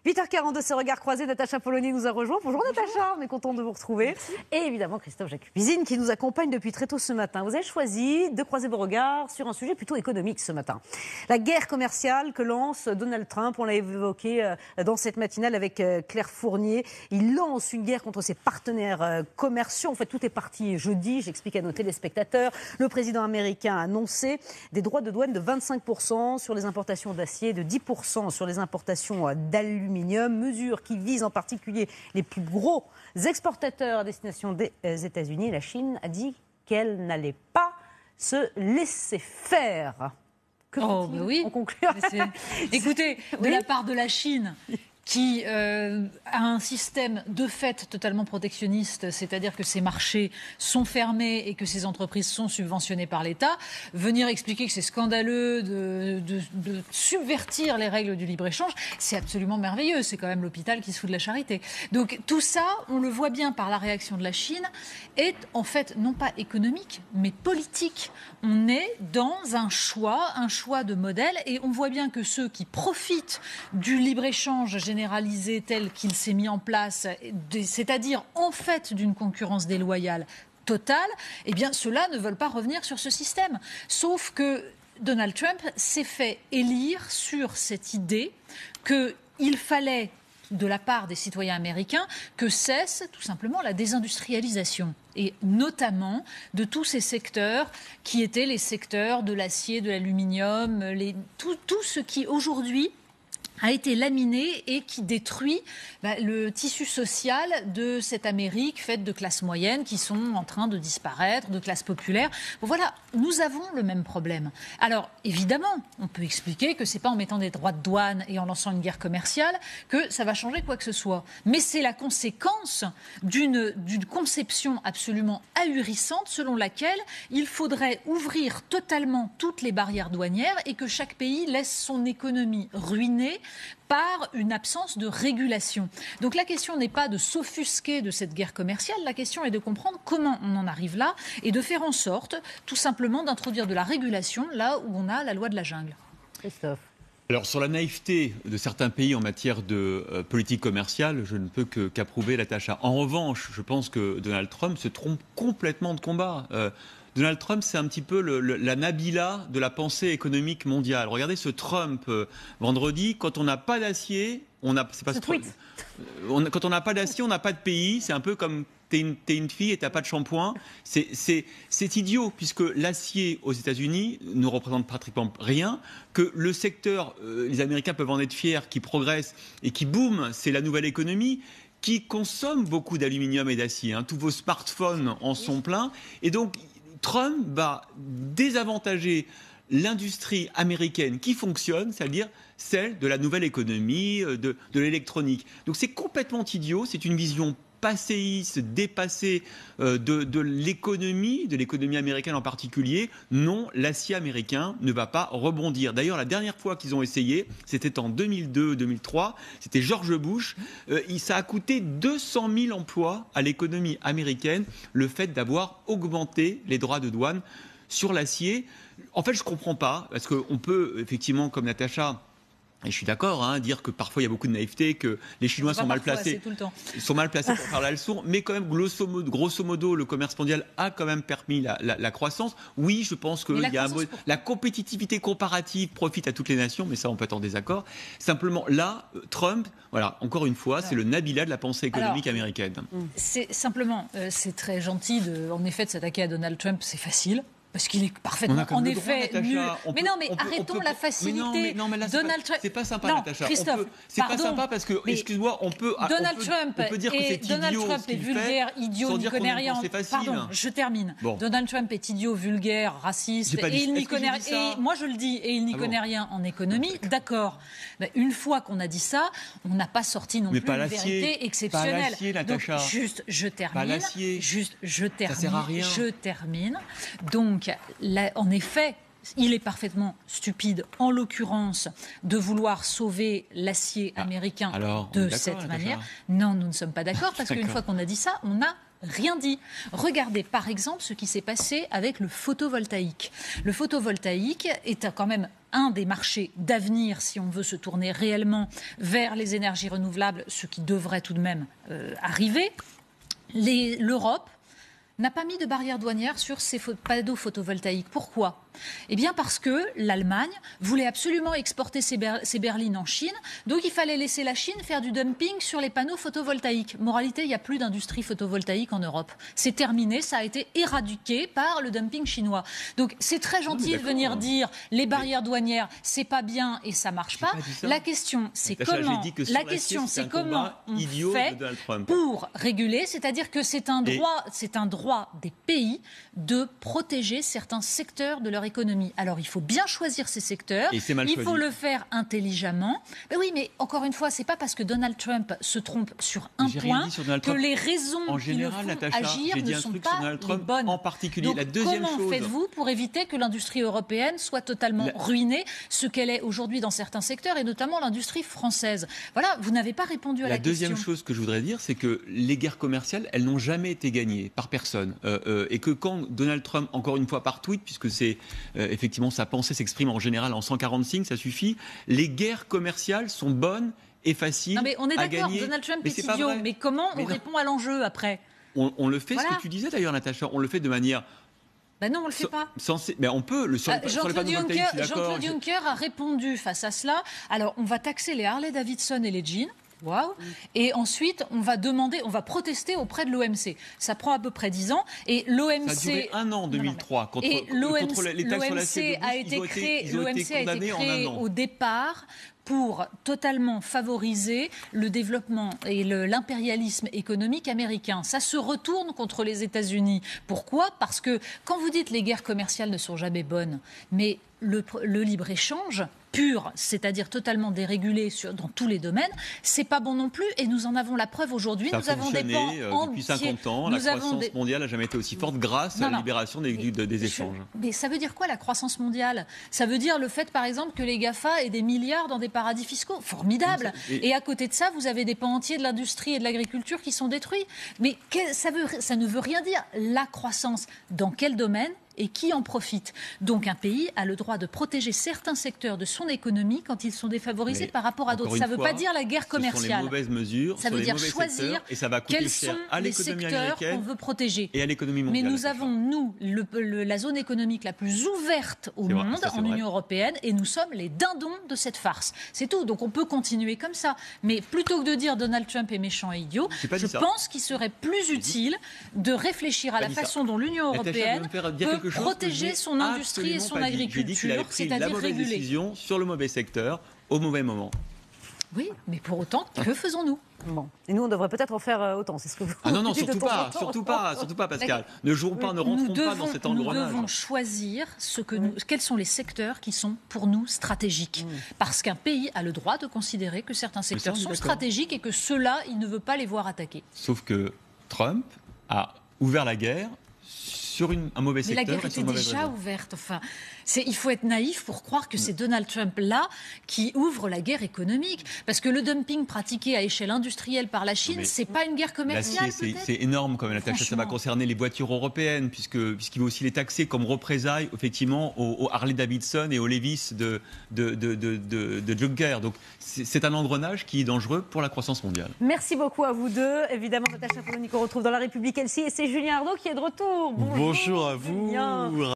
8h42, ce regard croisé, Natacha Polony nous a rejoint. Bonjour Natacha, on est content de vous retrouver. Merci. Et évidemment Christophe Jacques-Cuisine qui nous accompagne depuis très tôt ce matin. Vous avez choisi de croiser vos regards sur un sujet plutôt économique ce matin. La guerre commerciale que lance Donald Trump, on l'a évoqué dans cette matinale avec Claire Fournier. Il lance une guerre contre ses partenaires commerciaux. En fait, tout est parti jeudi, j'explique à nos téléspectateurs. Le président américain a annoncé des droits de douane de 25% sur les importations d'acier, de 10% sur les importations d'aluminium. Mesure qui vise en particulier les plus gros exportateurs à destination des États-Unis. La Chine a dit qu'elle n'allait pas se laisser faire. Que faut-il oui. en conclure? Écoutez, de la part de la Chine, qui a un système de fait totalement protectionniste, c'est-à-dire que ses marchés sont fermés et que ses entreprises sont subventionnées par l'État, venir expliquer que c'est scandaleux de subvertir les règles du libre-échange, c'est absolument merveilleux. C'est quand même l'hôpital qui se fout de la charité. Donc tout ça, on le voit bien par la réaction de la Chine, est en fait non pas économique, mais politique. On est dans un choix de modèle, et on voit bien que ceux qui profitent du libre-échange généralisé tel qu'il s'est mis en place, c'est-à-dire en fait d'une concurrence déloyale totale, eh bien ceux-là ne veulent pas revenir sur ce système. Sauf que Donald Trump s'est fait élire sur cette idée qu'il fallait, de la part des citoyens américains, que cesse tout simplement la désindustrialisation, et notamment de tous ces secteurs qui étaient les secteurs de l'acier, de l'aluminium, tout ce qui aujourd'hui a été laminé et qui détruit le tissu social de cette Amérique faite de classes moyennes qui sont en train de disparaître, de classes populaires. Bon, voilà, nous avons le même problème. Alors, évidemment, on peut expliquer que ce n'est pas en mettant des droits de douane et en lançant une guerre commerciale que ça va changer quoi que ce soit. Mais c'est la conséquence d'une conception absolument ahurissante selon laquelle il faudrait ouvrir totalement toutes les barrières douanières et que chaque pays laisse son économie ruinée par une absence de régulation. Donc la question n'est pas de s'offusquer de cette guerre commerciale, la question est de comprendre comment on en arrive là et de faire en sorte tout simplement d'introduire de la régulation là où on a la loi de la jungle. Christophe. Alors sur la naïveté de certains pays en matière de politique commerciale, je ne peux qu'approuver Natacha. En revanche, je pense que Donald Trump se trompe complètement de combat. Donald Trump, c'est un petit peu la Nabila de la pensée économique mondiale. Regardez ce Trump vendredi, quand on n'a pas d'acier, quand on n'a pas d'acier, on n'a pas de pays. C'est un peu comme t'es une fille et t'as pas de shampoing. C'est idiot, puisque l'acier aux États-Unis ne représente pratiquement rien, que le secteur, les Américains peuvent en être fiers, qui progresse et qui boom, c'est la nouvelle économie, qui consomme beaucoup d'aluminium et d'acier. Tous vos smartphones en sont pleins. Et donc, Trump va désavantager l'industrie américaine qui fonctionne, c'est-à-dire celle de la nouvelle économie, de l'électronique. Donc c'est complètement idiot, c'est une vision passéiste, dépassée de l'économie américaine en particulier. Non, l'acier américain ne va pas rebondir. D'ailleurs, la dernière fois qu'ils ont essayé, c'était en 2002-2003, c'était George Bush. Ça a coûté 200 000 emplois à l'économie américaine, le fait d'avoir augmenté les droits de douane sur l'acier. En fait, je ne comprends pas, parce qu'on peut, effectivement, comme Natacha, et je suis d'accord, dire que parfois il y a beaucoup de naïveté, que les Chinois sont mal placés. Ils sont mal placés pour faire la leçon, mais quand même, grosso modo, le commerce mondial a quand même permis la croissance. Oui, je pense que la compétitivité comparative profite à toutes les nations, mais ça, on peut être en désaccord. Simplement, là, Trump, voilà, encore une fois, c'est le Nabila de la pensée économique américaine. C'est simplement, c'est très gentil, en effet, de s'attaquer à Donald Trump, c'est facile. Parce qu'il est parfaitement, en effet, nul. Mais arrêtons la facilité. Mais là, Donald Trump. C'est pas sympa, non, Natacha. Christophe, c'est pas sympa parce que, excuse-moi, on peut dire que c'est idiot. Donald Trump est vulgaire, idiot, n'y connaît rien. Pardon, je termine. Bon. Donald Trump est idiot, vulgaire, raciste, et il n'y connaît rien. Moi, je le dis, et il n'y connaît rien en économie. D'accord. Mais une fois qu'on a dit ça, on n'a pas sorti non plus une vérité exceptionnelle. Pas l'acier, Natacha. Donc, juste, je termine. Ça sert à rien. Je termine. Donc, là, en effet, il est parfaitement stupide, en l'occurrence, de vouloir sauver l'acier américain de cette manière. Non, nous ne sommes pas d'accord, parce qu'une fois qu'on a dit ça, on a rien dit. Regardez par exemple ce qui s'est passé avec le photovoltaïque. Le photovoltaïque est quand même un des marchés d'avenir si on veut se tourner réellement vers les énergies renouvelables, ce qui devrait tout de même arriver. L'Europe n'a pas mis de barrière douanière sur ces panneaux photovoltaïques. Pourquoi ? Eh bien parce que l'Allemagne voulait absolument exporter ses berlines en Chine, donc il fallait laisser la Chine faire du dumping sur les panneaux photovoltaïques. Moralité, il n'y a plus d'industrie photovoltaïque en Europe. C'est terminé, ça a été éradiqué par le dumping chinois. Donc c'est très gentil de venir dire les barrières douanières, c'est pas bien et ça marche pas. La question, c'est comment on fait pour réguler, c'est-à-dire que c'est un droit des pays de protéger certains secteurs de leur économie. Alors, il faut bien choisir ces secteurs. Il faut le faire intelligemment. Mais oui, mais encore une fois, c'est pas parce que Donald Trump se trompe sur un point que les raisons qui le font agir ne sont pas les bonnes. En particulier, donc, la deuxième comment faites-vous pour éviter que l'industrie européenne soit totalement ruinée, ce qu'elle est aujourd'hui dans certains secteurs, et notamment l'industrie française? Voilà, vous n'avez pas répondu à la question. La deuxième chose que je voudrais dire, c'est que les guerres commerciales, elles n'ont jamais été gagnées par personne. Et que quand Donald Trump, encore une fois par tweet, puisque c'est effectivement sa pensée s'exprime en général en 140 signes, ça suffit, les guerres commerciales sont bonnes et faciles à gagner. On est d'accord, Donald Trump est idiot, mais comment on répond à l'enjeu après? On le fait, ce que tu disais d'ailleurs, Natacha, on le fait de manière... Ben non, on ne le fait pas. Mais on peut. Jean-Claude Juncker a répondu face à cela. Alors, on va taxer les Harley Davidson et les jeans. Waouh. Et ensuite, on va protester auprès de l'OMC. Ça prend à peu près 10 ans. Et l'OMC... Ça a duré un an en 2003 contre les taxes sur l'acier. L'OMC a été créé au départ pour totalement favoriser le développement et l'impérialisme économique américain. Ça se retourne contre les États-Unis. Pourquoi ? Parce que quand vous dites les guerres commerciales ne sont jamais bonnes, mais le libre-échange pur, c'est-à-dire totalement dérégulé dans tous les domaines, c'est pas bon non plus, et nous en avons la preuve aujourd'hui. Nous avons des pans depuis 50 ans, la croissance mondiale n'a jamais été aussi forte grâce à la libération des échanges. Mais ça veut dire quoi la croissance mondiale ? Ça veut dire le fait, par exemple, que les GAFA aient des milliards dans des paradis fiscaux. Formidable. Et à côté de ça, vous avez des pans entiers de l'industrie et de l'agriculture qui sont détruits. Mais ça ne veut rien dire. La croissance, dans quel domaine ? Et qui en profite. Donc un pays a le droit de protéger certains secteurs de son économie quand ils sont défavorisés par rapport à d'autres. Ça ne veut pas dire la guerre commerciale. Ce sont les mauvaises mesures, ça veut dire choisir et ça va coûter cher à l'économie américaine qu'on veut protéger. Et à l'économie mondiale. Mais nous avons, la zone économique la plus ouverte au monde, en Union européenne, et nous sommes les dindons de cette farce. C'est tout. Donc on peut continuer comme ça. Mais plutôt que de dire Donald Trump est méchant et idiot, je pense qu'il serait plus utile de réfléchir à la façon dont l'Union européenne peut protéger son industrie et son agriculture, c'est-à-dire réguler. Décision sur le mauvais secteur au mauvais moment. Oui, mais pour autant, que faisons-nous ? Bon. Et nous, on devrait peut-être en faire autant, c'est ce que vous non, surtout pas, Pascal. Ne rentrons pas dans cet engrenage. Nous devons choisir quels sont les secteurs qui sont pour nous stratégiques. Parce qu'un pays a le droit de considérer que certains secteurs sont stratégiques et que ceux-là, il ne veut pas les voir attaqués. Sauf que Trump a ouvert la guerre sur un mauvais secteur. Mais la guerre était déjà ouverte. Enfin, il faut être naïf pour croire que c'est Donald Trump-là qui ouvre la guerre économique. Parce que le dumping pratiqué à échelle industrielle par la Chine, c'est pas une guerre commerciale. C'est énorme quand même. Ça va concerner les voitures européennes, puisqu'il va aussi les taxer comme représailles, effectivement, aux Harley Davidson et aux Levi's de Juncker. Donc c'est un engrenage qui est dangereux pour la croissance mondiale. Merci beaucoup à vous deux. Évidemment, Natacha Polony qu'on retrouve dans La République, et c'est Julien Arnaud qui est de retour. Bonjour à vous.